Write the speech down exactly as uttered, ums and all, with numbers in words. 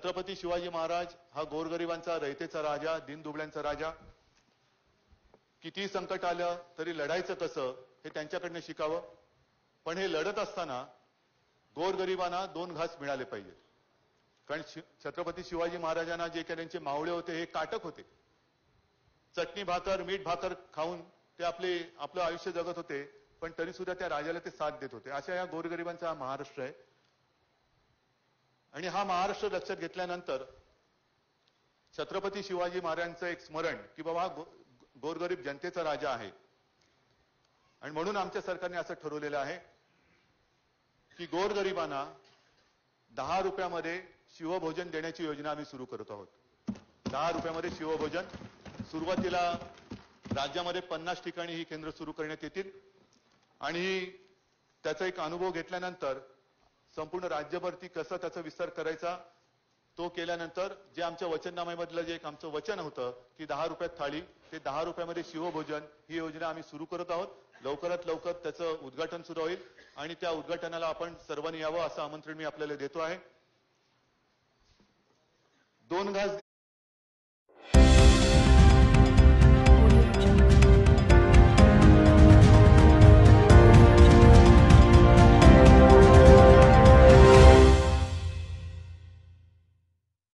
छत्रपती शिवाजी महाराज हा गोरगरिबांचा रयतेचा राजा, दीनदुबळ्यांचा राजा. किती संकट आलं तरी लढायचं कसं हे त्यांच्याकडनं शिकावं. पण हे लढत असताना गोरगरिबांना दोन घास मिळाले पाहिजेत. कारण छत्रपती शिवाजी महाराजांना जे काही त्यांचे मावळे होते हे काटक होते. चटणी भाकर मीठ भाकर खाऊन ते आपले आपलं आयुष्य जगत होते, पण तरी सुद्धा त्या राजाला ते साथ देत होते. अशा या गोरगरिबांचा हा महाराष्ट्र आहे. आणि हा महाराष्ट्र लक्षात घेतल्यानंतर छत्रपती शिवाजी महाराजांचं एक स्मरण की बाबा गो, गोरगरीब जनतेचा राजा आहे. आणि म्हणून आमच्या सरकारने असं ठरवलेलं आहे की गोरगरिबांना दहा रुपयामध्ये शिवभोजन देण्याची योजना आम्ही सुरू करत आहोत. दहा रुपयामध्ये शिवभोजन सुरुवातीला राज्यामध्ये पन्नास ठिकाणी ही केंद्र सुरू करण्यात येतील. आणि त्याचा एक अनुभव घेतल्यानंतर संपूर्ण राज्यभर ती कसं त्याचा विस्तार करायचा तो केल्यानंतर जे आमच्या वचननाम्यामधलं जे एक आमचं वचन होतं की दहा रुपयात थाळी, ते दहा रुपयामध्ये शिवभोजन ही योजना आम्ही सुरू करत आहोत. लवकरात लवकर त्याचं उद्घाटन सुरू होईल आणि त्या उद्घाटनाला आपण सर्वांनी यावं असं आमंत्रण मी आपल्याला देतो आहे. दोन घास